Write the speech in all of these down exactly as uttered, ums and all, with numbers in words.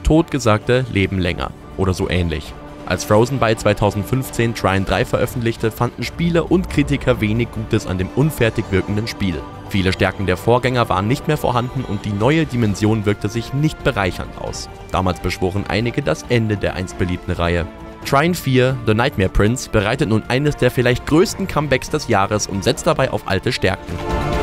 Totgesagte leben länger oder so ähnlich. Als Frozen Byte zweitausendfünfzehn Trine drei veröffentlichte, fanden Spieler und Kritiker wenig Gutes an dem unfertig wirkenden Spiel. Viele Stärken der Vorgänger waren nicht mehr vorhanden und die neue Dimension wirkte sich nicht bereichernd aus. Damals beschworen einige das Ende der einst beliebten Reihe. Trine vier, The Nightmare Prince, bereitet nun eines der vielleicht größten Comebacks des Jahres und setzt dabei auf alte Stärken.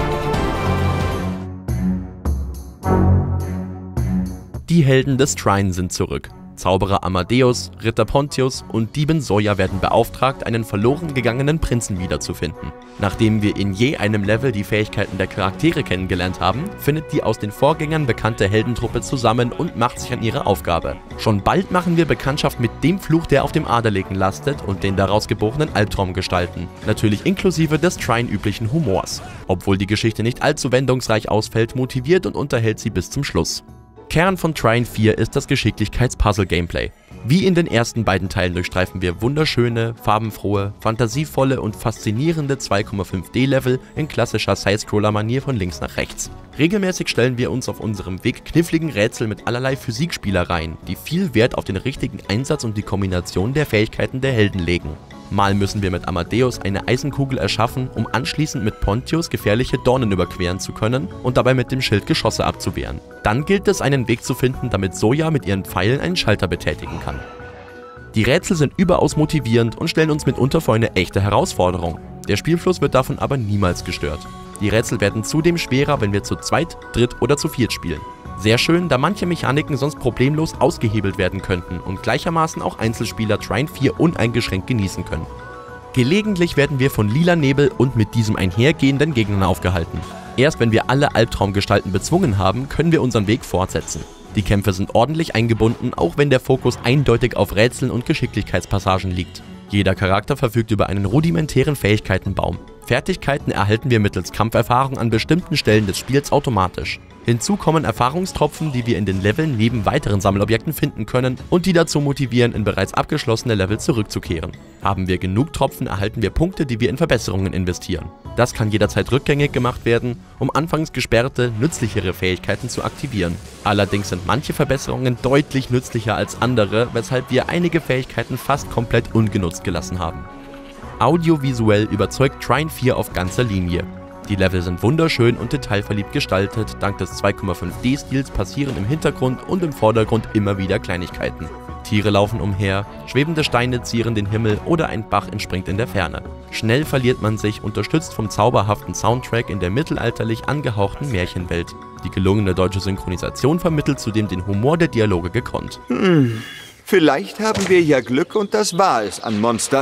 Die Helden des Trine sind zurück. Zauberer Amadeus, Ritter Pontius und Diebin Zoya werden beauftragt, einen verloren gegangenen Prinzen wiederzufinden. Nachdem wir in je einem Level die Fähigkeiten der Charaktere kennengelernt haben, findet die aus den Vorgängern bekannte Heldentruppe zusammen und macht sich an ihre Aufgabe. Schon bald machen wir Bekanntschaft mit dem Fluch, der auf dem Adeligen lastet und den daraus geborenen Albtraumgestalten. Natürlich inklusive des Trine-üblichen Humors. Obwohl die Geschichte nicht allzu wendungsreich ausfällt, motiviert und unterhält sie bis zum Schluss. Kern von Trine vier ist das Geschicklichkeits-Puzzle-Gameplay. Wie in den ersten beiden Teilen durchstreifen wir wunderschöne, farbenfrohe, fantasievolle und faszinierende zwei Komma fünf D Level in klassischer Sidescroller-Manier von links nach rechts. Regelmäßig stellen wir uns auf unserem Weg kniffligen Rätsel mit allerlei Physikspielereien, die viel Wert auf den richtigen Einsatz und die Kombination der Fähigkeiten der Helden legen. Mal müssen wir mit Amadeus eine Eisenkugel erschaffen, um anschließend mit Pontius gefährliche Dornen überqueren zu können und dabei mit dem Schild Geschosse abzuwehren. Dann gilt es, einen Weg zu finden, damit Zoya mit ihren Pfeilen einen Schalter betätigen kann. Die Rätsel sind überaus motivierend und stellen uns mitunter vor eine echte Herausforderung. Der Spielfluss wird davon aber niemals gestört. Die Rätsel werden zudem schwerer, wenn wir zu zweit, dritt oder zu viert spielen. Sehr schön, da manche Mechaniken sonst problemlos ausgehebelt werden könnten und gleichermaßen auch Einzelspieler Trine vier uneingeschränkt genießen können. Gelegentlich werden wir von lila Nebel und mit diesem einhergehenden Gegnern aufgehalten. Erst wenn wir alle Albtraumgestalten bezwungen haben, können wir unseren Weg fortsetzen. Die Kämpfe sind ordentlich eingebunden, auch wenn der Fokus eindeutig auf Rätseln und Geschicklichkeitspassagen liegt. Jeder Charakter verfügt über einen rudimentären Fähigkeitenbaum. Fertigkeiten erhalten wir mittels Kampferfahrung an bestimmten Stellen des Spiels automatisch. Hinzu kommen Erfahrungstropfen, die wir in den Leveln neben weiteren Sammelobjekten finden können und die dazu motivieren, in bereits abgeschlossene Level zurückzukehren. Haben wir genug Tropfen, erhalten wir Punkte, die wir in Verbesserungen investieren. Das kann jederzeit rückgängig gemacht werden, um anfangs gesperrte, nützlichere Fähigkeiten zu aktivieren. Allerdings sind manche Verbesserungen deutlich nützlicher als andere, weshalb wir einige Fähigkeiten fast komplett ungenutzt gelassen haben. Audiovisuell überzeugt Trine vier auf ganzer Linie. Die Level sind wunderschön und detailverliebt gestaltet, dank des zwei Komma fünf D Stils passieren im Hintergrund und im Vordergrund immer wieder Kleinigkeiten. Tiere laufen umher, schwebende Steine zieren den Himmel oder ein Bach entspringt in der Ferne. Schnell verliert man sich, unterstützt vom zauberhaften Soundtrack in der mittelalterlich angehauchten Märchenwelt. Die gelungene deutsche Synchronisation vermittelt zudem den Humor der Dialoge gekonnt. Hm, vielleicht haben wir ja Glück und das war es an Monstern.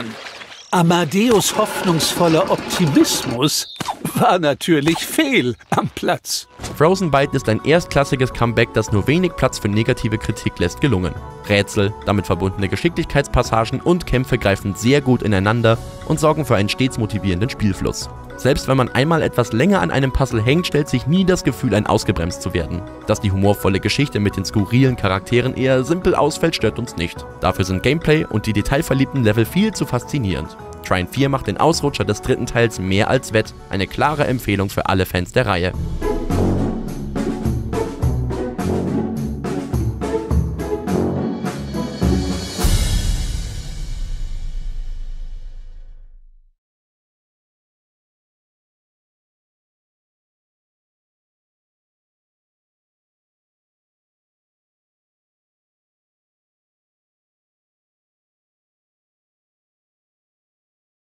Amadeus hoffnungsvoller Optimismus war natürlich fehl am Platz. Frozen Byte ist ein erstklassiges Comeback, das nur wenig Platz für negative Kritik lässt, gelungen. Rätsel, damit verbundene Geschicklichkeitspassagen und Kämpfe greifen sehr gut ineinander und sorgen für einen stets motivierenden Spielfluss. Selbst wenn man einmal etwas länger an einem Puzzle hängt, stellt sich nie das Gefühl ein, ausgebremst zu werden. Dass die humorvolle Geschichte mit den skurrilen Charakteren eher simpel ausfällt, stört uns nicht. Dafür sind Gameplay und die detailverliebten Level viel zu faszinierend. Trine vier macht den Ausrutscher des dritten Teils mehr als wett, eine klare Empfehlung für alle Fans der Reihe.